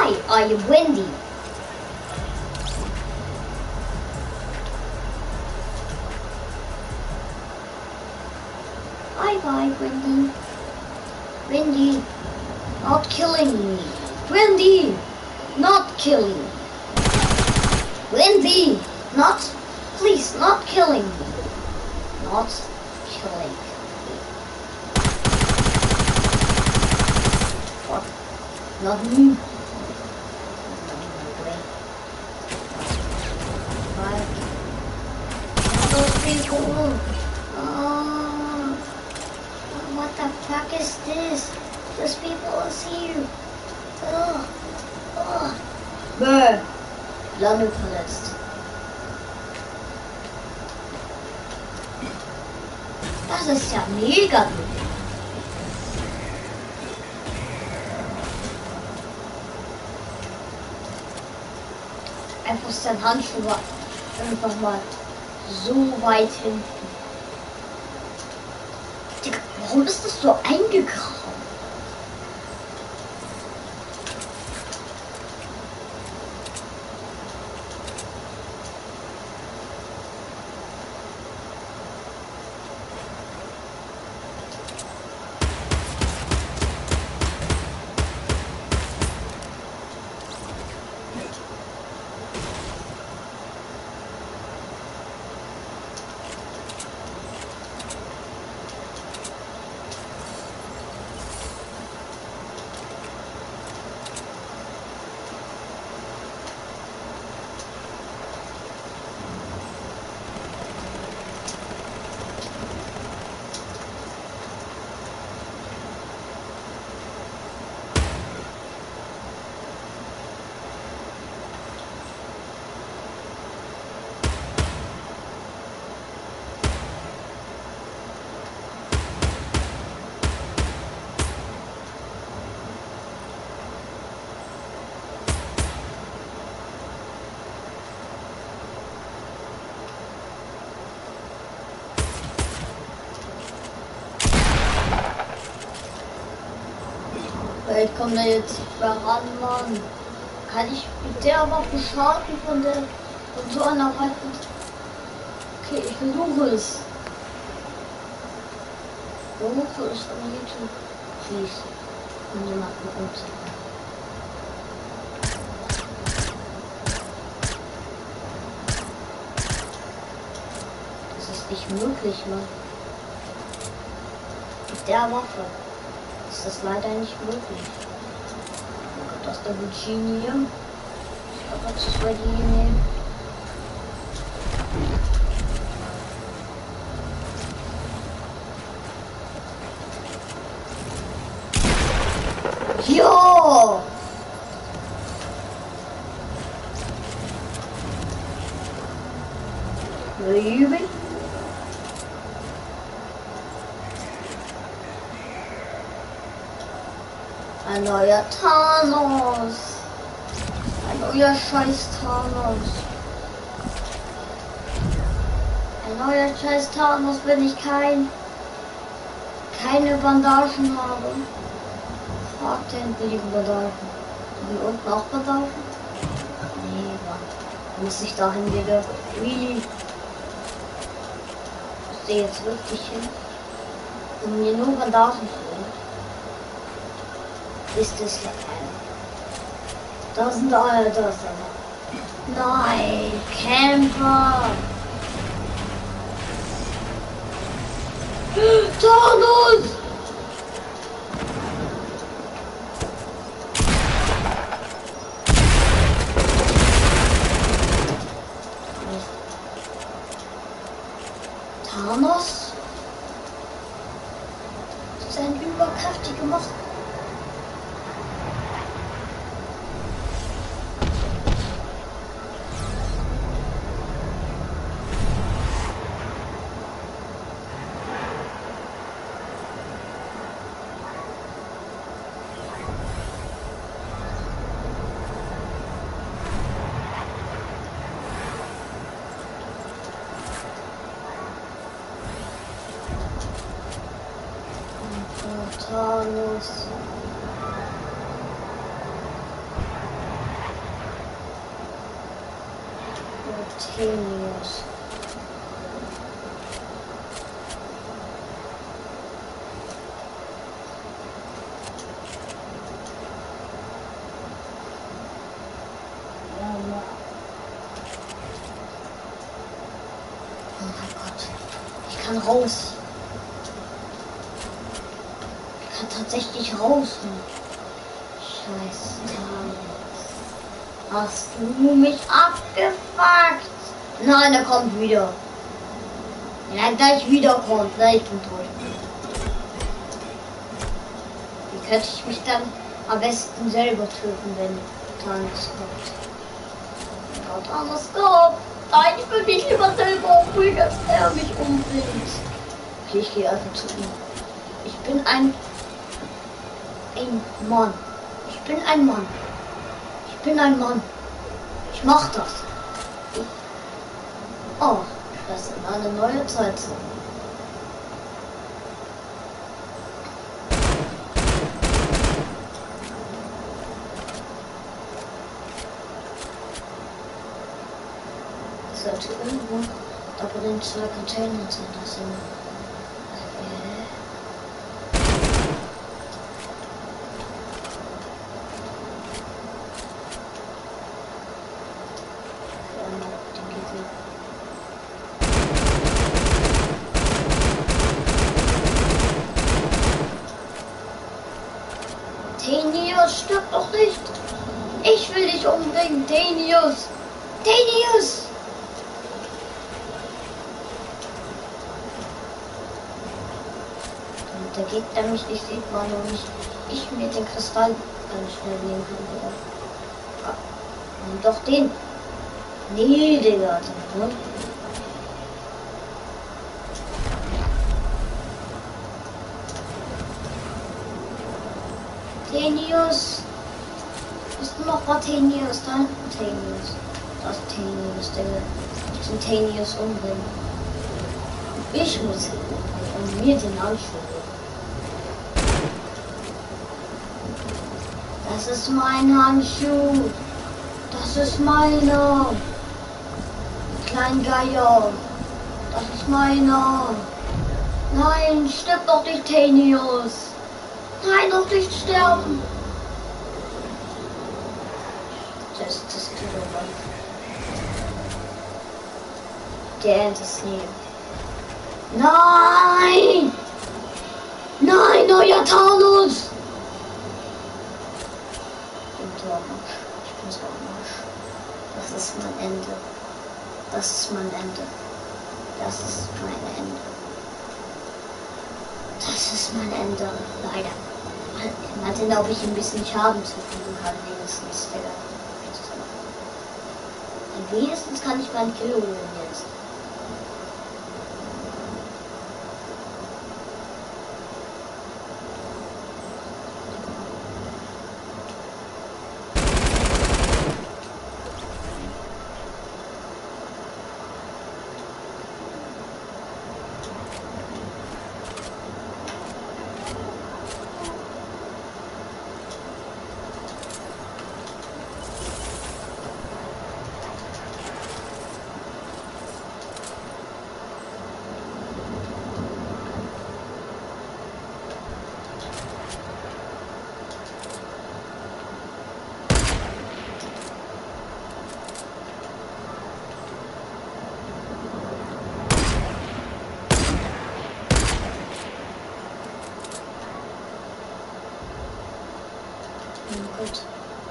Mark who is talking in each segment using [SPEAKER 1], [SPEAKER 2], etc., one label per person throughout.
[SPEAKER 1] Why are you windy? Bye, Wendy. Wendy, not killing me. Wendy, not killing. Wendy, not, please, not killing me. Not killing me. Fuck, not me. Those people. What the fuck is this? Those people is here. Bäh. Lange verletzt. Das ist ja mega gut. Einfach sein Handschuh war einfach mal so weit hinten. Digga, warum ist das so eingegraben? Ich komme da jetzt nicht mehr ran, Mann. Kann ich mit der Waffe starten von so einer Waffe? Okay, ich versuche es. Versuche es von hier zu schießen. Und jemanden umzubringen. Das ist nicht möglich, Mann. Mit der Waffe ist das leider nicht möglich. Oh Gott, das ist der Virginie. Ich glaube, das ist Virginie. Jo! Baby. Ein neuer Thanos. Ein neuer scheiß Thanos. Ein neuer scheiß Thanos, wenn ich keine Bandagen habe. Fragt den billigen Bandagen. Und unten auch Bandagen? Nee, Mann. Muss ich dahin wieder? Really? Ich sehe jetzt wirklich hin. Und mir nur Bandagen fehlen. Ist das ja da sind alle, da ist er. Nein, Camper! Thanos! Thanos? Das ist ein überkräftiger Macht. Tenius. Ja, ja. Oh mein Gott. Ich kann raus. Ich kann tatsächlich raus. Scheiße. Hast du mich abgefuckt? Nein, er kommt wieder. Wenn er gleich wiederkommt, ne, ich bin tot. Wie könnte ich mich dann am besten selber töten, wenn Thanos kommt? Ja, Thanos kommt. Nein, ich will mich lieber selber umbringen, als er mich umbringt. Okay, ich gehe einfach zu ihm. Ich bin ein Mann. Ich bin ein Mann. Ich bin ein Mann. Ich mach das. Oh, das ist eine neue Zeit. Das sollte irgendwo da bei den 2 Containern sein. Das sind Tenius, stirb doch nicht! Ich will dich umbringen, Tenius! Tenius! Und der Gegner mich nicht sieht, weil ich mir den Kristall ganz schnell nehmen kann, Digga. Nimm doch den! Nee, Digga, ne? Tenius! Ist noch mal Tenius da? Tenius. Das ist Tenius, Digga. Ich muss Tenius umbringen. Ich muss ihn umbringen und mir den Handschuh. Das ist mein Handschuh. Das ist meiner. Klein Geier. Das ist meiner. Nein, stirb doch nicht, Tenius. Nein, doch nicht sterben. Das der ist nie. Nein! Nein, neuer Thanos! Ich bin so am Arsch. Das ist mein Ende. Das ist mein Ende. Das ist mein Ende. Das ist mein Ende. Leider. Mal sehen, ob ich ein bisschen Schaden zufügen kann, wenigstens, Digga. Wenigstens kann ich meinen Kill holen jetzt. Gut.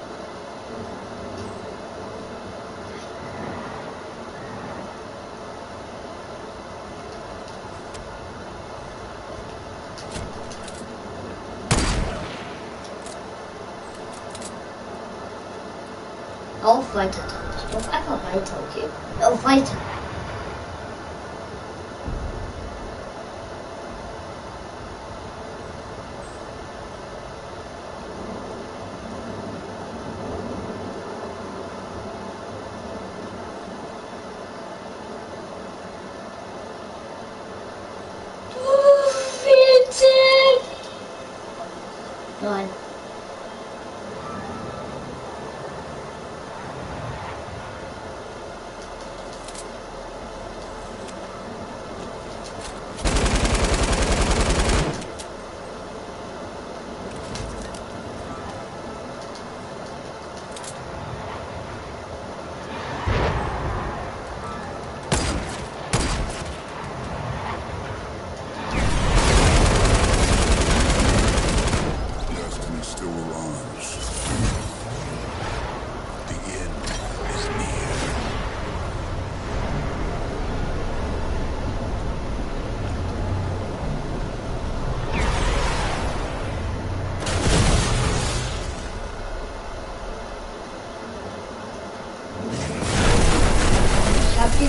[SPEAKER 1] Auf weiter. Auf einfach weiter, okay? Auf weiter. Nein.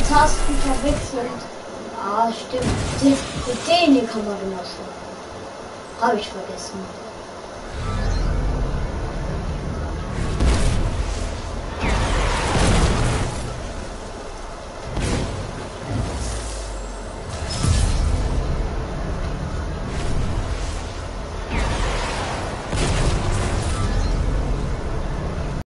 [SPEAKER 1] Tasten verwechselt. Ah, stimmt. Mit denen kann man genossen. Habe ich vergessen.